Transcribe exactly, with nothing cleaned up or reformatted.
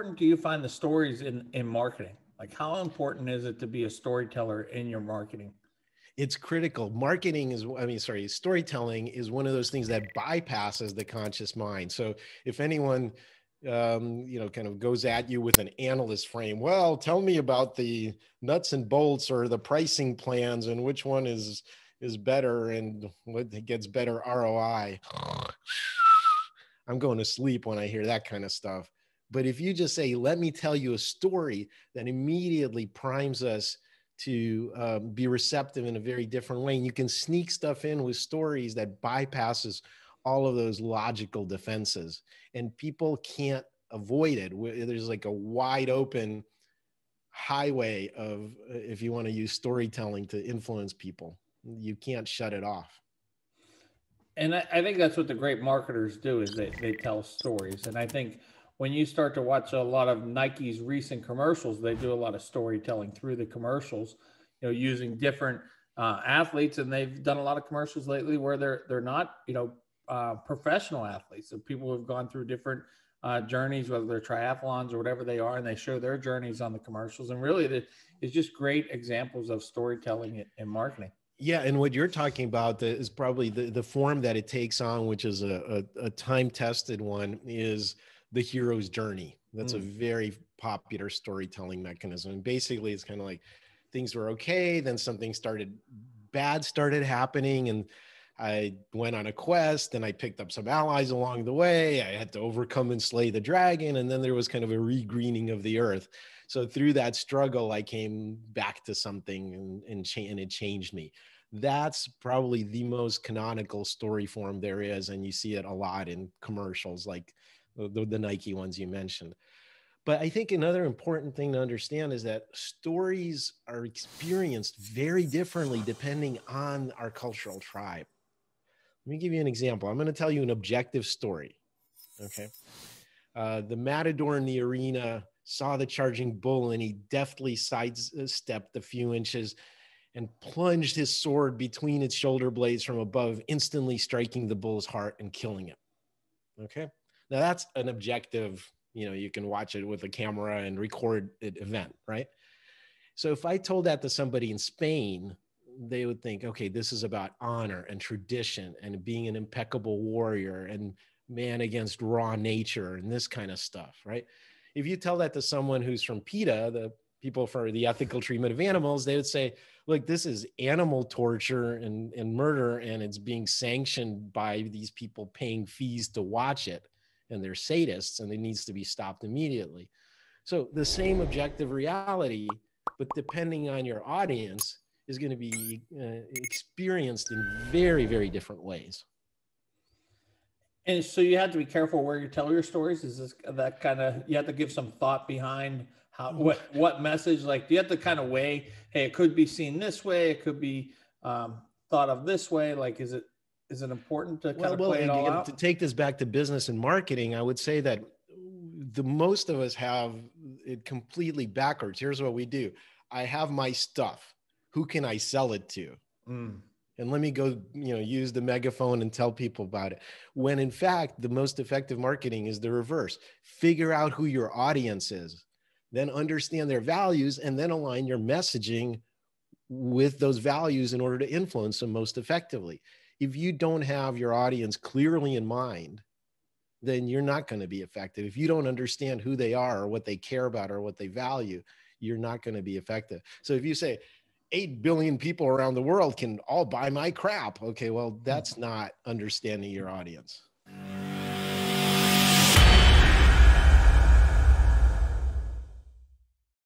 important do you find the stories in, in marketing? Like, how important is it to be a storyteller in your marketing? It's critical. Marketing is, I mean, sorry, storytelling is one of those things that bypasses the conscious mind. So if anyone, um, you know, kind of goes at you with an analyst frame, well, tell me about the nuts and bolts or the pricing plans and which one is is better and what gets better R O I. I'm going to sleep when I hear that kind of stuff. But if you just say, let me tell you a story, that immediately primes us to um, be receptive in a very different way. And you can sneak stuff in with stories that bypasses all of those logical defenses. And people can't avoid it. There's like a wide open highway of, if you want to use storytelling to influence people, you can't shut it off. And I, I think that's what the great marketers do is they, they tell stories. And I think when you start to watch a lot of Nike's recent commercials, they do a lot of storytelling through the commercials, you know, using different uh, athletes. And they've done a lot of commercials lately where they're, they're not, you know, uh, professional athletes. So people who have gone through different uh, journeys, whether they're triathlons or whatever they are, and they show their journeys on the commercials. And really it's just great examples of storytelling and marketing. Yeah, and what you're talking about is probably the, the form that it takes on, which is a, a, a time-tested one, is the hero's journey. That's mm. a very popular storytelling mechanism. And basically, it's kind of like things were okay, then something started, bad started happening, and I went on a quest, and I picked up some allies along the way. I had to overcome and slay the dragon, and then there was kind of a regreening of the earth. So through that struggle, I came back to something and, and, cha- and it changed me. That's probably the most canonical story form there is. And you see it a lot in commercials like the, the Nike ones you mentioned. But I think another important thing to understand is that stories are experienced very differently depending on our cultural tribe. Let me give you an example. I'm going to tell you an objective story. Okay. Uh, the matador in the arena saw the charging bull and he deftly sidestepped a few inches and plunged his sword between its shoulder blades from above, instantly striking the bull's heart and killing it. Okay. Now that's an objective, you know, you can watch it with a camera and record it event, right? So if I told that to somebody in Spain, they would think, okay, this is about honor and tradition and being an impeccable warrior and man against raw nature and this kind of stuff, right? If you tell that to someone who's from PETA, the people for the ethical treatment of animals, they would say, look, this is animal torture and, and murder, and it's being sanctioned by these people paying fees to watch it, and they're sadists, and it needs to be stopped immediately. So the same objective reality, but depending on your audience, is going to be uh, experienced in very, very different ways. And so you have to be careful where you tell your stories. Is this that kind of, you have to give some thought behind how, what, what message, like, do you have to kind of weigh, hey, it could be seen this way. It could be um, thought of this way. Like, is it, is it important to kind well, of play well, it all out? To take this back to business and marketing, I would say that the most of us have it completely backwards. Here's what we do. I have my stuff. Who can I sell it to? Mm. And let me go, you know, use the megaphone and tell people about it. When in fact, the most effective marketing is the reverse. Figure out who your audience is, then understand their values, and then align your messaging with those values in order to influence them most effectively. If you don't have your audience clearly in mind, then you're not going to be effective. If you don't understand who they are or what they care about or what they value, you're not going to be effective. So if you say, eight billion people around the world can all buy my crap. Okay, well, that's not understanding your audience.